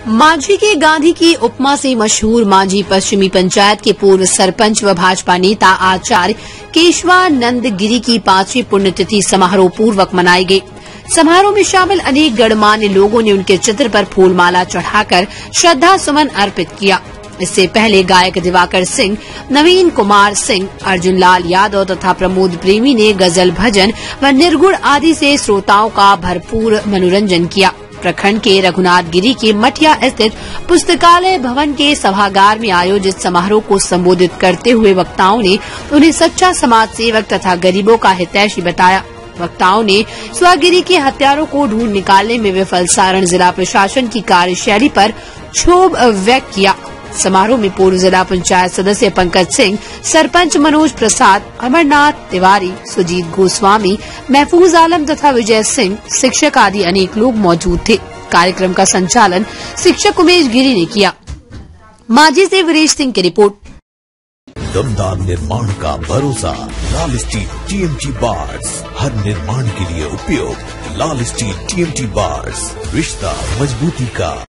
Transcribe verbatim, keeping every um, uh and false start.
मांझी के गांधी की उपमा से मशहूर मांझी पश्चिमी पंचायत के पूर्व सरपंच व भाजपा नेता आचार्य केशवानंद गिरी की पांचवी पुण्यतिथि समारोह पूर्वक मनाई गई। समारोह में शामिल अनेक गणमान्य लोगों ने उनके चित्र पर फूलमाला चढ़ाकर श्रद्धा सुमन अर्पित किया। इससे पहले गायक दिवाकर सिंह, नवीन कुमार सिंह, अर्जुन लाल यादव तथा प्रमोद प्रेमी ने गजल, भजन व निर्गुण आदि से श्रोताओं का भरपूर मनोरंजन किया। प्रखंड के रघुनाथ गिरी के मठिया स्थित पुस्तकालय भवन के सभागार में आयोजित समारोह को संबोधित करते हुए वक्ताओं ने उन्हें सच्चा समाज सेवक तथा गरीबों का हितैषी बताया। वक्ताओं ने स्वगिरी के हत्यारों को ढूंढ निकालने में विफल सारण जिला प्रशासन की कार्यशैली पर क्षोभ व्यक्त किया। समारोह में पूर्व जिला पंचायत सदस्य पंकज सिंह, सरपंच मनोज प्रसाद, अमरनाथ तिवारी, सुजीत गोस्वामी, महफूज आलम तथा विजय सिंह, शिक्षक आदि अनेक लोग मौजूद थे। कार्यक्रम का संचालन शिक्षक उमेश गिरी ने किया। मांझी से वीरेश सिंह की रिपोर्ट। दमदार निर्माण का भरोसा लाल स्टील टीएमटी बार्स, हर निर्माण के लिए उपयोग लाल स्टील टीएमटी बार्स, रिश्ता मजबूती का।